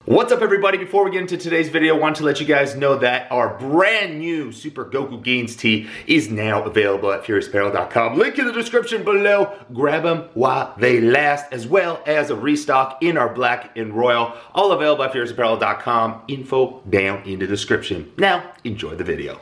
What's up everybody? Before we get into today's video, I want to let you guys know that our brand new Super Goku Gains tee is now available at FuriousApparel.com. Link in the description below. Grab them while they last, as well as a restock in our black and royal. All available at FuriousApparel.com. Info down in the description. Now, enjoy the video.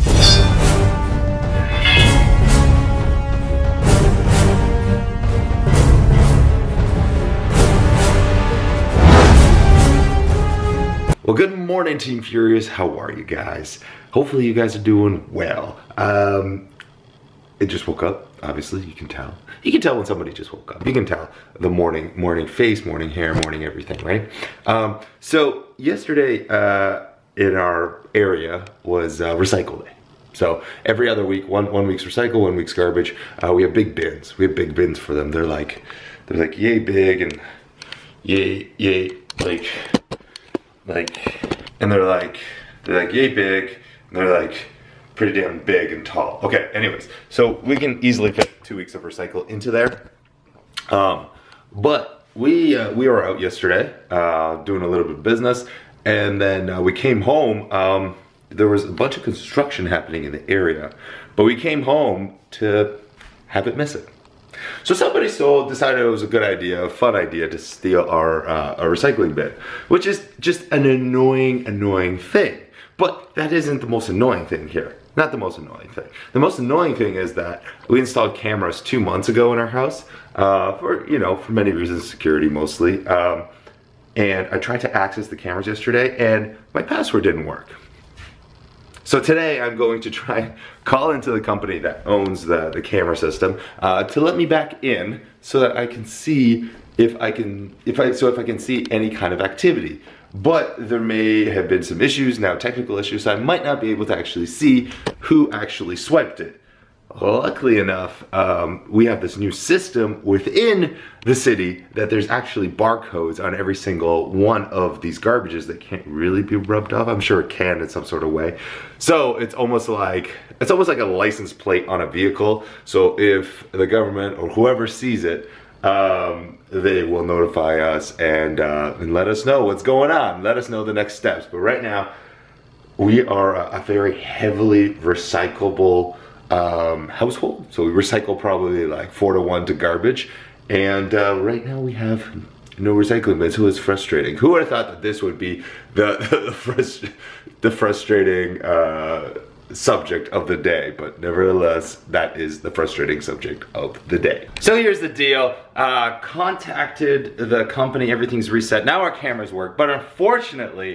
Well, good morning, Team Furious. How are you guys? Hopefully you guys are doing well. It just woke up, obviously, you can tell. You can tell when somebody just woke up. You can tell the morning face, morning hair, morning everything, right? So yesterday in our area was recycle day. So every other week, one week's recycle, 1 week's garbage. We have big bins. We have big bins for them. They're like yay big and yay and they're like yay big, and they're like pretty damn big and tall. Okay, anyways, so we can easily fit 2 weeks of recycle into there. But we were out yesterday doing a little bit of business, and then we came home. There was a bunch of construction happening in the area, but we came home to have it missing. So somebody decided it was a good idea, a fun idea, to steal our recycling bin, which is just an annoying thing. But that isn't the most annoying thing here. Not the most annoying thing. The most annoying thing is that we installed cameras 2 months ago in our house for many reasons, security mostly. And I tried to access the cameras yesterday, and my password didn't work. So today I'm going to try and call into the company that owns the camera system to let me back in so that I can see if I can see any kind of activity. But there may have been some issues now, technical issues, so I might not be able to actually see who actually swiped it. Luckily enough, we have this new system within the city that there's actually barcodes on every single one of these garbages that can't really be rubbed off. I'm sure it can in some sort of way. So it's almost like a license plate on a vehicle. So if the government or whoever sees it, they will notify us and let us know what's going on. Let us know the next steps. But right now, we are a very heavily recyclable household. So we recycle probably like 4 to 1 to garbage, and right now we have no recycling bin, so it's frustrating. Who would have thought that this would be the frustrating subject of the day? But nevertheless, that is the frustrating subject of the day. So here's the deal. Contacted the company, everything's reset. Now our cameras work, but unfortunately,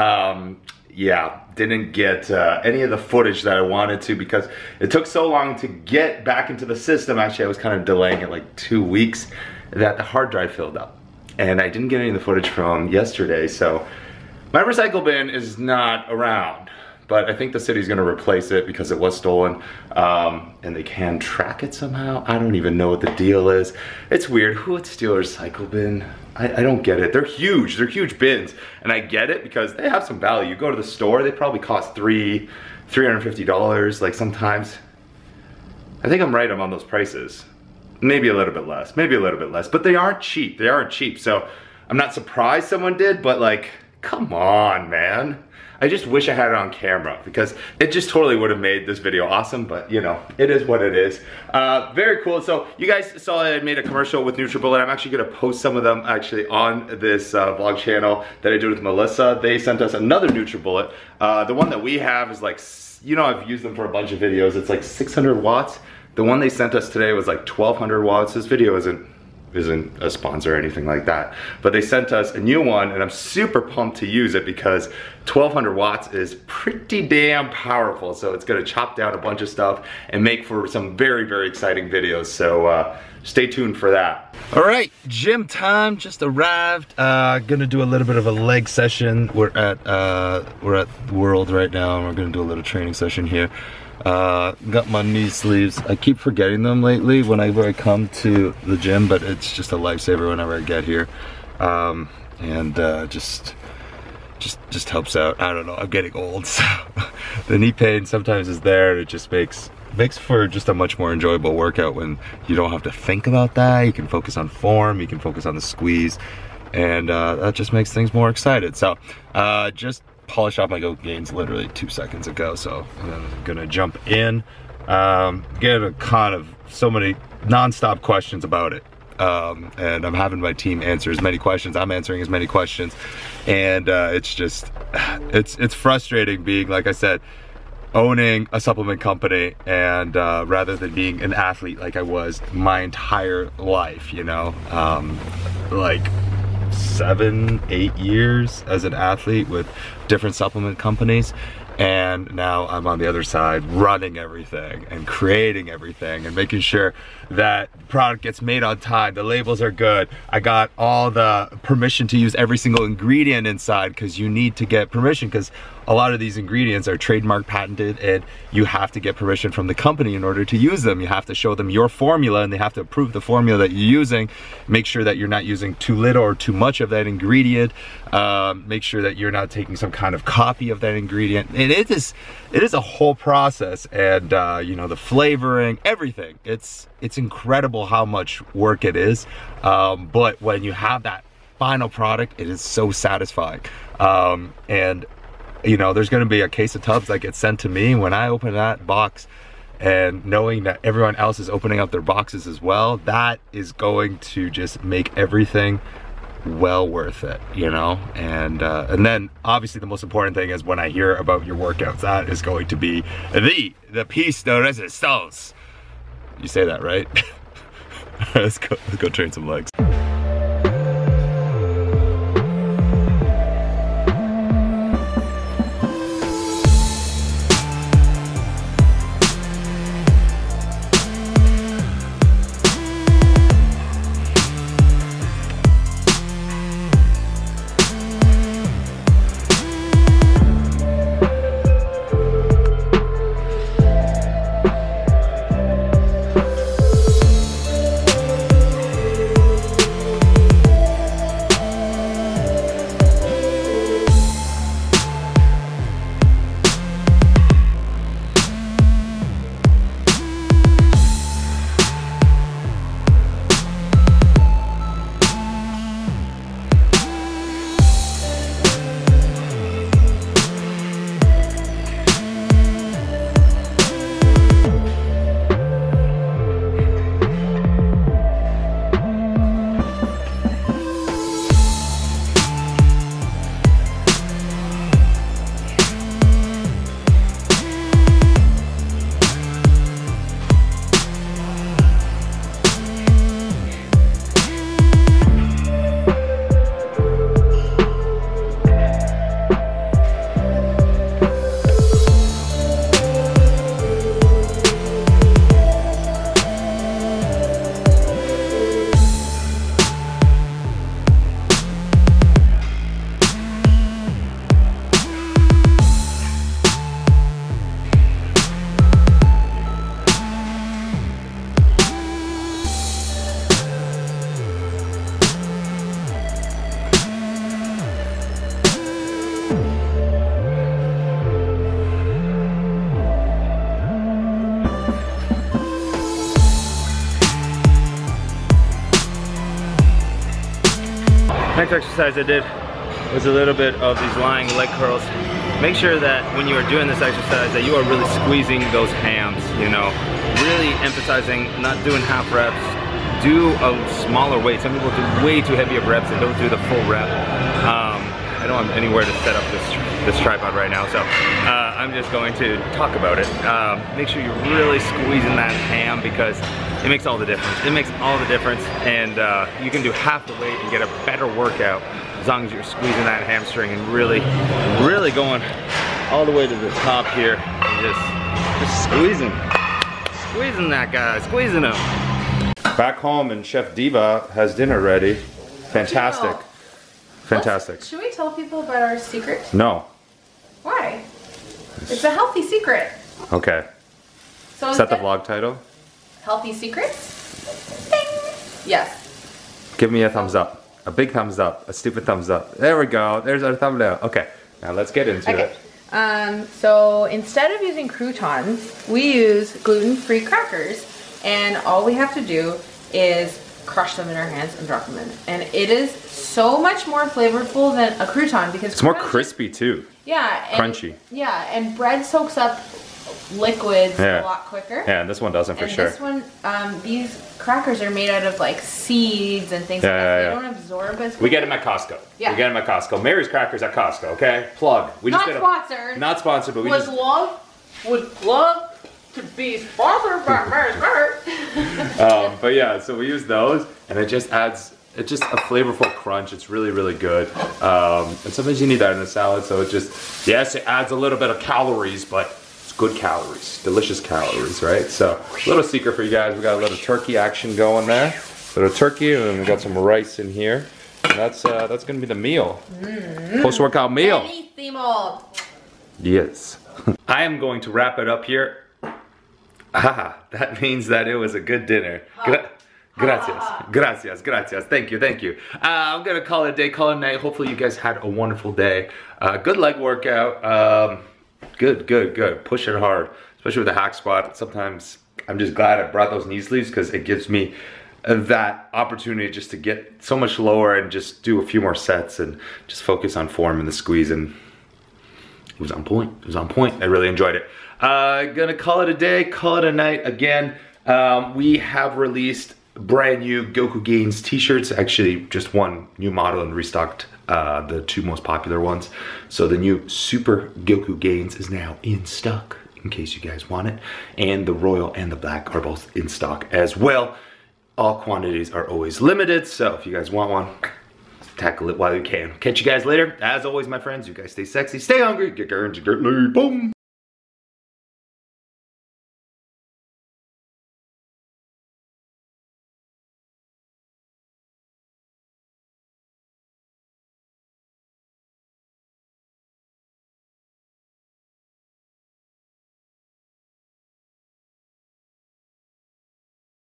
didn't get any of the footage that I wanted to because it took so long to get back into the system. Actually, I was kind of delaying it like 2 weeks that the hard drive filled up. And I didn't get any of the footage from yesterday, so my recycle bin is not around. But I think the city's gonna replace it because it was stolen, and they can track it somehow. I don't even know what the deal is. It's weird. Who would steal a recycle bin? I don't get it. They're huge bins, and I get it because they have some value. You go to the store, they probably cost $350, like sometimes. I think I'm right on those prices. Maybe a little bit less, but they aren't cheap. So I'm not surprised someone did, but like, come on, man. I just wish I had it on camera because it just totally would have made this video awesome, but you know, it is what it is. Very cool. So you guys saw I made a commercial with NutriBullet. I'm actually gonna post some of them actually on this vlog channel that I did with Melissa. They sent us another NutriBullet. The one that we have is like, I've used them for a bunch of videos. It's like 600 watts. The one they sent us today was like 1200 watts. This video isn't a sponsor or anything like that, but they sent us a new one, and I'm super pumped to use it because 1200 watts is pretty damn powerful. So it's gonna chop down a bunch of stuff and make for some very exciting videos. So stay tuned for that. All right, gym time just arrived. Gonna do a little bit of a leg session. We're at World right now, and we're gonna do a little training session here. Got my knee sleeves. I keep forgetting them lately whenever I come to the gym, but it's just a lifesaver whenever I get here. Just helps out. I don't know, I'm getting old, so the knee pain sometimes is there, and it just makes for just a much more enjoyable workout when you don't have to think about that. You can focus on form, you can focus on the squeeze, and that just makes things more excited. So just polished off my Goat gains literally 2 seconds ago, so I'm gonna jump in, get a kind of so many non-stop questions about it, and I'm having my team answer as many questions, I'm answering as many questions, and it's just, it's frustrating being, like I said, owning a supplement company, and rather than being an athlete like I was my entire life, you know, like 7-8 years as an athlete with different supplement companies, and now I'm on the other side running everything and creating everything and making sure that the product gets made on time, the labels are good, I got all the permission to use every single ingredient inside, because you need to get permission, because a lot of these ingredients are trademark patented, and you have to get permission from the company in order to use them. You have to show them your formula, and they have to approve the formula that you're using, make sure that you're not using too little or too much of that ingredient, make sure that you're not taking some kind of copy of that ingredient. And it is a whole process, and you know, the flavoring, everything, it's incredible how much work it is, but when you have that final product, it is so satisfying. And you know, there's gonna be a case of tubs that gets sent to me. When I open that box and knowing that everyone else is opening up their boxes as well, that is going to just make everything well worth it, you know. And then obviously the most important thing is when I hear about your workouts, that is going to be the piece de resistance. You say that right? Let's go train some legs. Next exercise I did was a little bit of these lying leg curls. Make sure that when you are doing this exercise that you are really squeezing those hams, you know, really emphasizing not doing half reps, do a smaller weight. Some people do way too heavy of reps and don't do the full rep. I don't have anywhere to set up this tripod right now, so I'm just going to talk about it. Make sure you're really squeezing that ham, because it makes all the difference. It makes all the difference, and you can do half the weight and get a better workout as long as you're squeezing that hamstring and really going all the way to the top here and just squeezing that guy, squeezing him. Back home and Chef Diva has dinner ready. Fantastic. Fantastic. Should we tell people about our secret? No. Why? It's a healthy secret. Okay. So Is that the vlog title? Healthy secrets? Ding. Yes. Give me a thumbs up. A big thumbs up. A stupid thumbs up. There we go. There's our thumbnail. Okay. Now let's get into it. So instead of using croutons, we use gluten-free crackers, and all we have to do is crush them in our hands and drop them in. And it is so much more flavorful than a crouton because It's more crispy too. Yeah. And, Crunchy. Yeah, and bread soaks up liquids a lot quicker. Yeah, and this one doesn't for and sure. This one, these crackers are made out of like seeds and things like that. They don't absorb as quickly. We get them at Costco. Yeah. We get them at Costco. Mary's Crackers at Costco, okay? Plug. We Not just sponsored. Not sponsored, but we Would love to be sponsored by Mary's Crackers. but yeah, so we use those, and it just adds a flavorful crunch. It's really, really good. And sometimes you need that in a salad, so it just, yes, it adds a little bit of calories, but it's good calories, delicious calories, right? So, little secret for you guys, we got a little turkey action going there. A little turkey, and then we got some rice in here. And that's gonna be the meal. Post-workout meal. Benissimo. Yes. I am going to wrap it up here. That means that it was a good dinner. Gracias. Thank you. I'm gonna call it a day, call it a night. Hopefully you guys had a wonderful day. Good leg workout. Good. Push it hard, especially with the hack squat. Sometimes I'm just glad I brought those knee sleeves because it gives me that opportunity just to get so much lower and just do a few more sets and just focus on form and the squeeze, and it was on point. I really enjoyed it. Gonna call it a day, call it a night. Again, we have released brand new Goku Gains t-shirts. Actually, just one new model and restocked the 2 most popular ones. So the new Super Goku Gains is now in stock, in case you guys want it. And the Royal and the Black are both in stock as well. All quantities are always limited, so if you guys want one, tackle it while you can. Catch you guys later. As always, my friends, you guys stay sexy, stay hungry, get laid, boom.